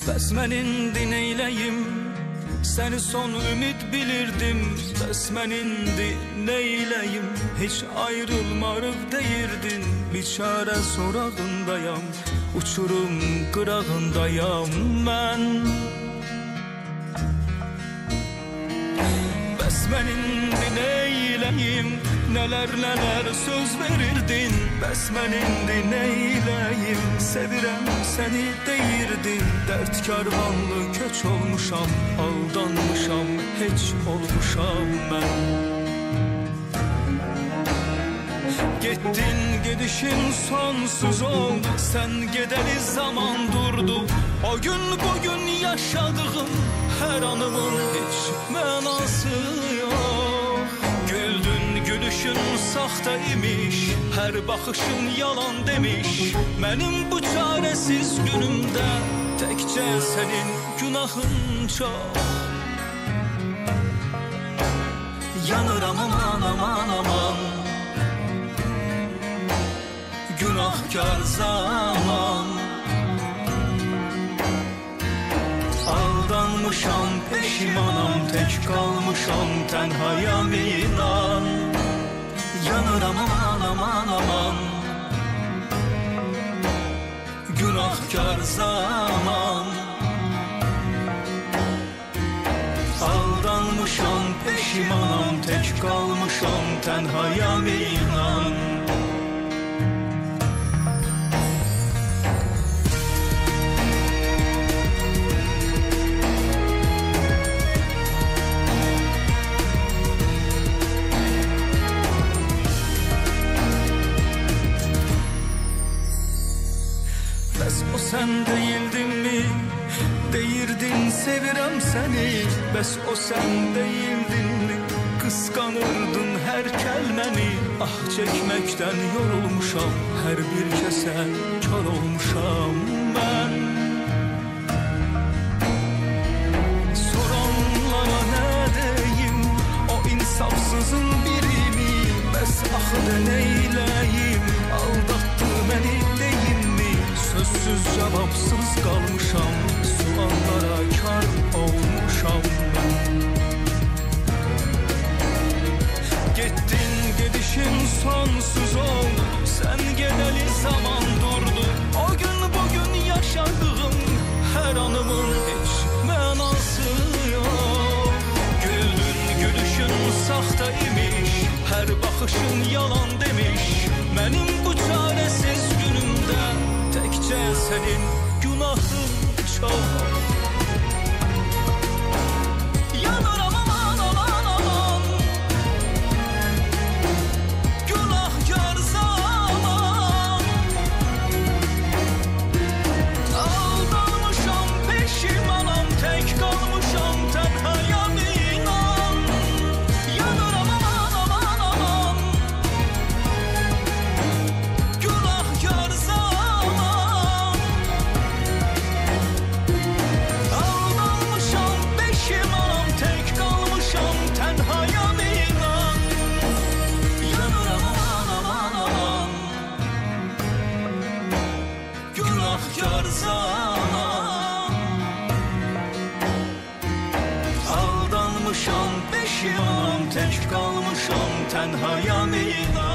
Bəs mən indi neyləyim? Səni son ümid bilirdim. Bəs mən indi neyləyim? Heç ayrılmarıq deyirdin. Biçarə sorağındayam, uçurum qırağındayam mən. Bəs mən indi neyləyim? Nələr nələr söz verirdin. Bəs mən indi neyləyim? Sevirəm səni deyirdin. Dərd karvanlı köç olmuşam, aldanmışam, heç olmuşam mən. Getdin, gedişin sonsuz oldu. Sən gedəli zaman durdu. O gün bugün yaşadığım hər anımın heç mənası yox. Güldün, gülüşün saxta imiş, hər baxışın yalan demiş. Mənim bu çarəsiz günümdə təkcə sənin günahın çox. Yanıram aman aman aman, günahkar zaman. Aldanmışam, peşimanam, tək qalmışam, tənhayam inan. Yanıram aman aman aman, günahkar zaman. Aldanmışam, peşimanam, tək qalmışam, tənhayam inan. Bəs o sən deyildin mi? Deyirdin sevirəm səni. Bəs o sən deyildin mi? Qısqanırdın hər kəlməni. Ah çəkməkdən yorulmuşam, hər bir kəsə kör olmuşam mən. Soranlara nə deyim? O insafsızın birimi. Bəs axı da neyləyim? Aldatdı məni deyimmi? Sözsüz cavabsız qalmışam, suallara kar olmuşam mən. Getdin, gedişin sonsuz oldu. Sən gedəli zaman durdu. O gün bugün yaşadığım hər anımın heç mənası yox. Güldün, gülüşün saxta imiş, hər baxışın yalan demiş. Mənim bu çarəsiz günümdə təkcə sənin günahın çox. Yanıram aman aman aman, günahkar zaman. Aldanmışam, peşimanam, tək qalmışam, tənhayam inan. Yanıram aman aman aman, günahkar zaman. Aldanmışam, peşimanam, tək qalmışam, tənhayam inan. Yanıram aman aman aman, günahkar zaman. Aldanmışam, peşimanam, tək qalmışam, tənhayam inan.